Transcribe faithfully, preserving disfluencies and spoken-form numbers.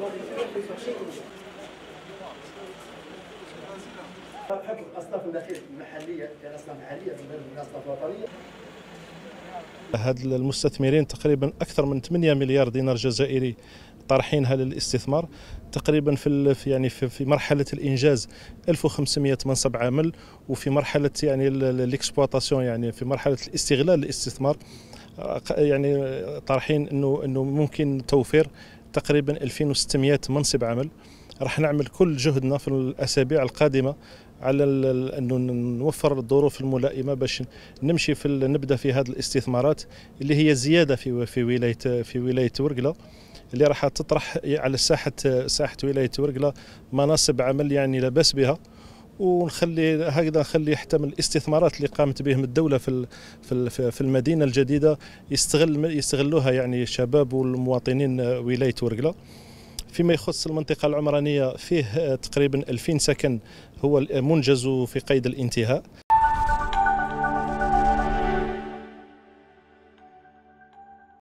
بحكم الاصناف النخيل المحليه كاصناف محليه بالنسبه للاصناف الوطنيه. هاد المستثمرين تقريبا اكثر من ثمانية مليار دينار جزائري طرحينها للاستثمار، تقريبا في يعني في مرحله الانجاز ألف وخمسمائة منصب عمل، وفي مرحله يعني الاكسبلوطاسيون يعني في مرحله الاستغلال الاستثمار يعني طرحين انه انه ممكن توفير تقريبا ألفين وستمائة منصب عمل. راح نعمل كل جهدنا في الاسابيع القادمه على انه نوفر الظروف الملائمه باش نمشي في نبدا في هذه الاستثمارات اللي هي زياده في في ولايه في ولايه ورقله، اللي راح تطرح على ساحه ساحه ولايه ورقله مناصب عمل يعني لا باس بها، ونخلي هكذا نخلي يحتمل الاستثمارات اللي قامت بهم الدوله في في في المدينه الجديده يستغل يستغلوها يعني الشباب والمواطنين ولايه ورقله. فيما يخص المنطقة العمرانية فيه تقريبا ألفين سكن هو منجز في قيد الانتهاء.